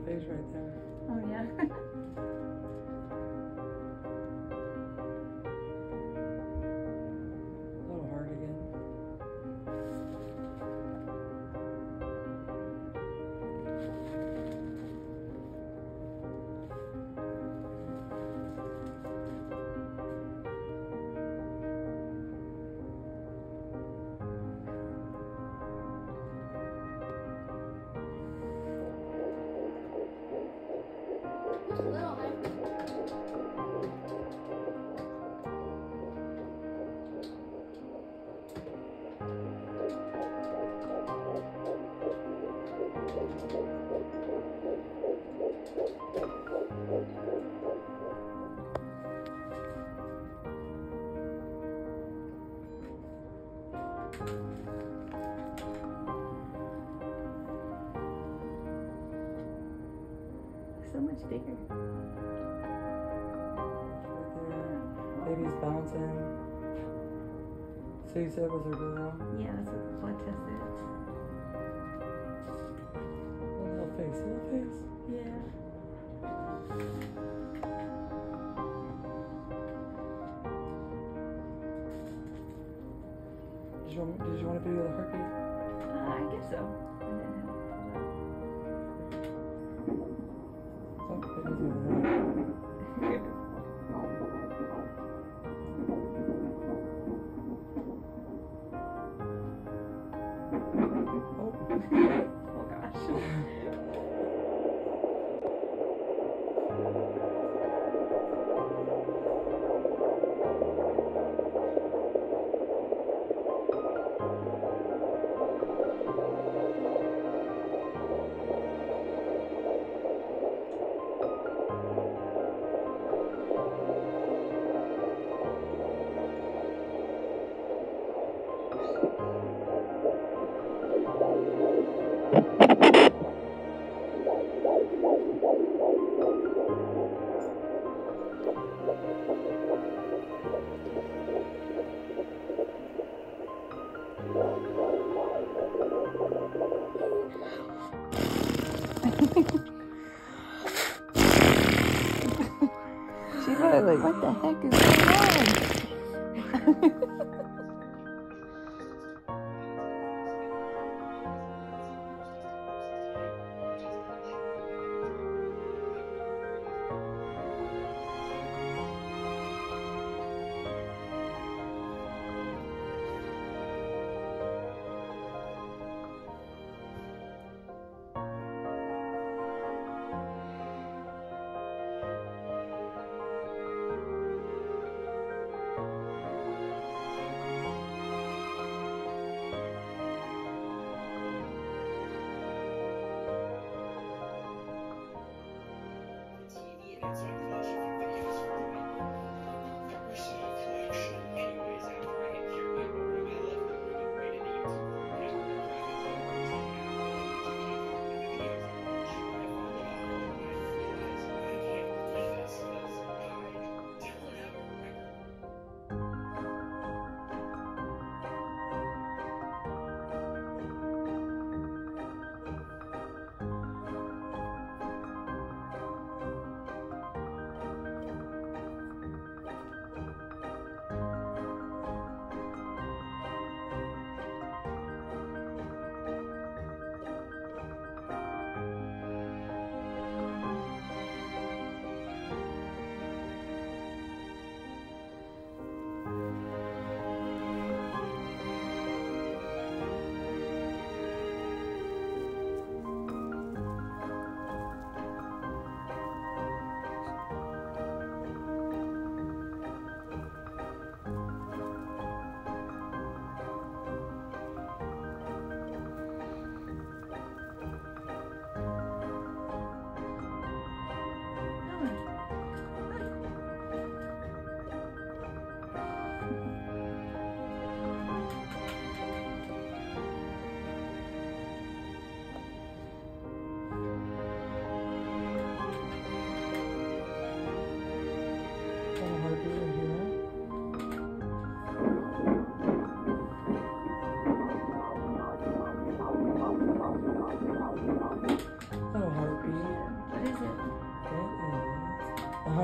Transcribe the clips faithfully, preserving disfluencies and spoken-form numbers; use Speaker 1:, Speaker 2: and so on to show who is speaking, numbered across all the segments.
Speaker 1: face right there.
Speaker 2: Oh yeah.
Speaker 1: A little hard again.
Speaker 3: Just a little, man.
Speaker 2: So much bigger.
Speaker 1: Right there. Baby's bouncing. So you said it was a girl?
Speaker 2: Yeah, that's what the blood test is.
Speaker 1: A little face, a little face.
Speaker 2: Yeah.
Speaker 1: Did you want, did you want to video the heartbeat?
Speaker 2: Uh, I guess so. I didn't have it pulled up.
Speaker 1: Oh, baby's over there. Oh.
Speaker 2: Oh gosh. She's like, like, what the heck is going on?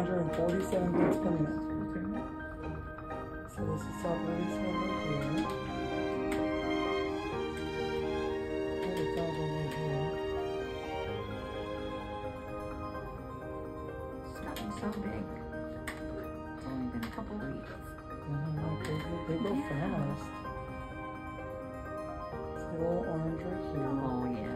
Speaker 1: hundred forty-seven beats per minute. So this is top release right here. Ultrasounds over here.
Speaker 2: It's gotten so big. It's only been a couple weeks.
Speaker 1: Mm-hmm. They, they go
Speaker 2: Yeah.
Speaker 1: fast. It's a little orange right here.
Speaker 2: Oh, yeah.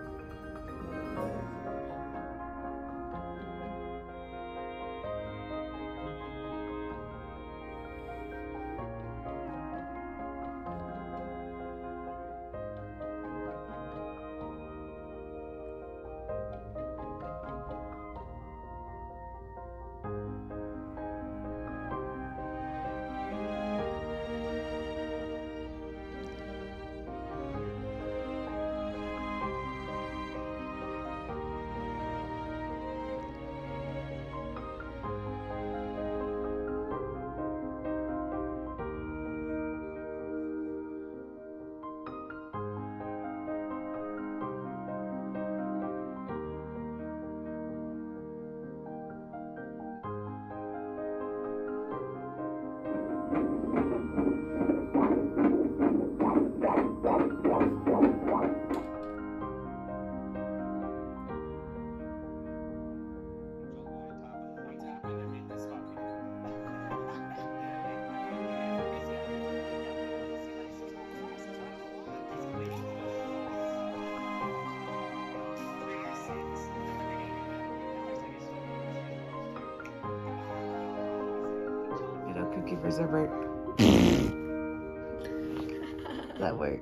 Speaker 4: You know, cookie for supper. Does that work?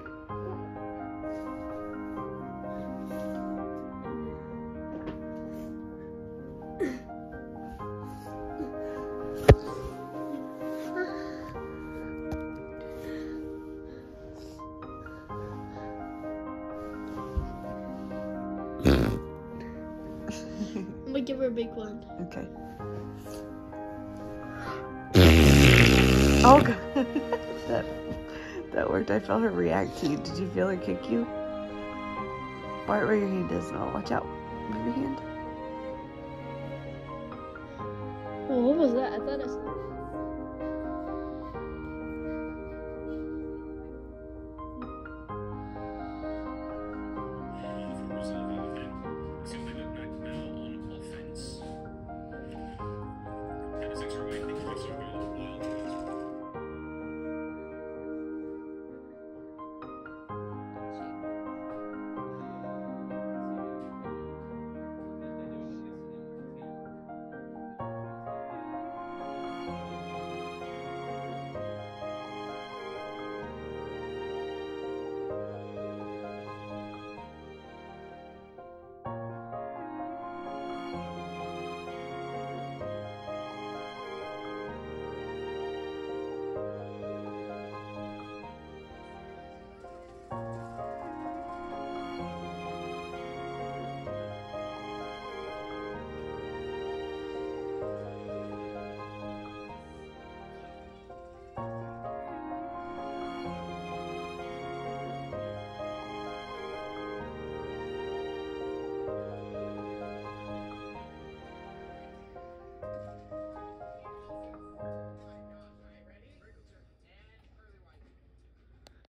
Speaker 3: I'm gonna give her a big one.
Speaker 4: Okay. Oh god. that that worked. I felt her react to you. Did you feel her kick you? Bart, where your hand is. No, watch out. Move your hand.
Speaker 3: Oh, what was that? I thought I saw